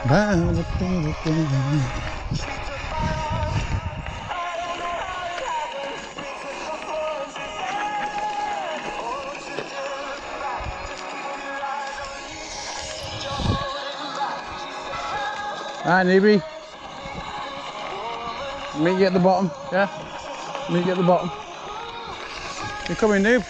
Alright, newbie. Meet you at the bottom, yeah? Meet you at the bottom. You coming, noob?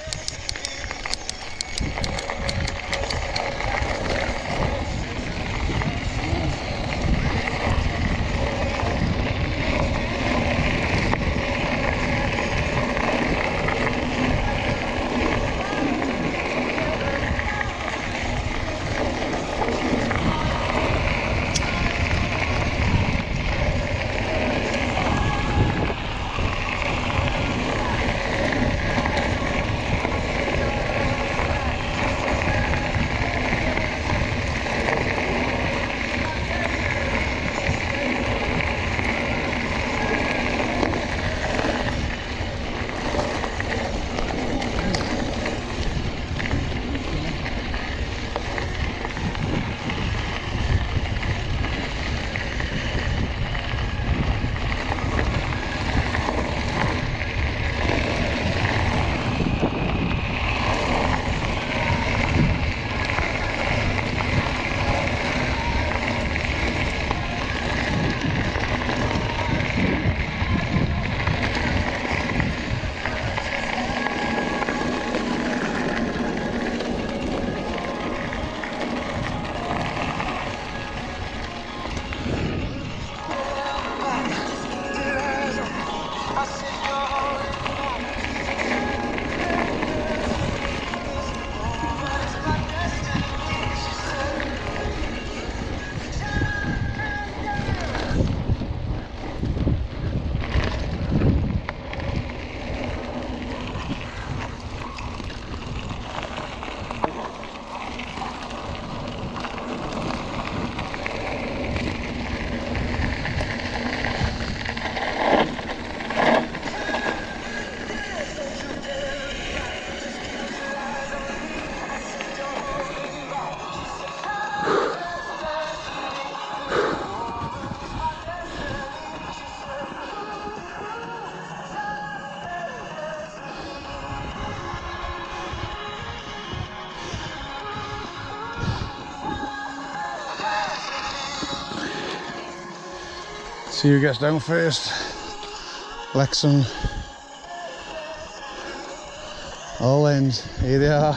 See who gets down first. Lexham. All ends. Here they are.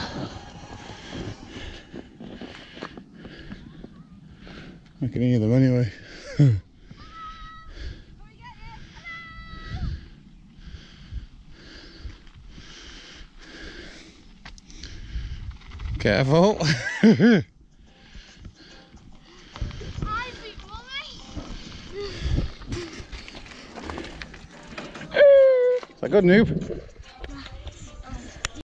I can hear them anyway. Careful. Is that good, noob?